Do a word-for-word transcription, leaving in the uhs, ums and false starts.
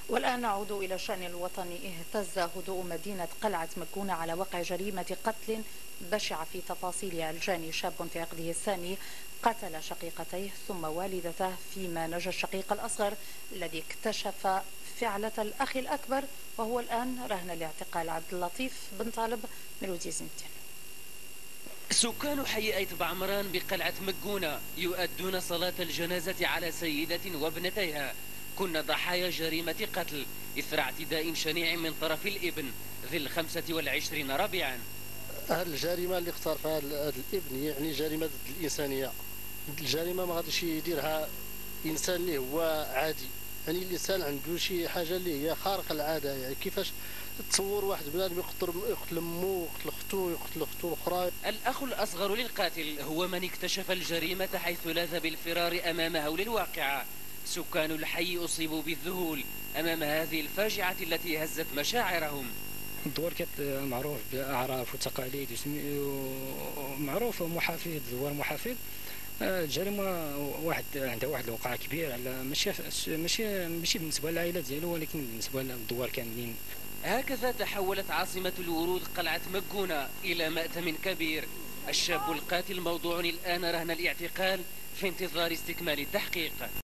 والآن نعود إلى الشأن الوطني. اهتز هدوء مدينة قلعة مكونة على وقع جريمة قتل بشعة في تفاصيلها. الجاني شاب في عقده الثاني قتل شقيقتيه ثم والدته، فيما نجا الشقيق الأصغر الذي اكتشف فعلة الأخ الأكبر وهو الآن رهن الاعتقال. عبد اللطيف بن طالب من وزيزنتين. سكان حي أيت بعمران بقلعة مكونة يؤدون صلاة الجنازة على سيدة وابنتيها كن ضحايا جريمة قتل إثر اعتداء شنيع من طرف الابن ذي الخمسة والعشرين ربيعا. الجريمة اللي اختار هذا الابن يعني جريمة ضد الإنسانية. الجريمة ما غاديش يديرها إنسان اللي هو عادي، يعني الإنسان عنده شي حاجة اللي هي خارقة العادة. يعني كيفاش تصور واحد بنادم يقتل يقتل امه يقتل اختو يقتل اختو الاخرى. الأخ الأصغر للقاتل هو من اكتشف الجريمة حيث لاذ بالفرار أمام هول الواقعة. سكان الحي أصيبوا بالذهول أمام هذه الفاجعة التي هزت مشاعرهم. الدوار كانت معروف بأعراف وتقاليد ومعروف محافظ دوار محافظ. الجريمه واحد عندها واحد الوقع كبير على ماشي ماشي ماشي بالنسبه للعائله ديالو ولكن بالنسبه للدوار كاملين. هكذا تحولت عاصمة الورود قلعة مكونة إلى مأتم كبير. الشاب القاتل موضوع الآن رهن الاعتقال في انتظار استكمال التحقيق.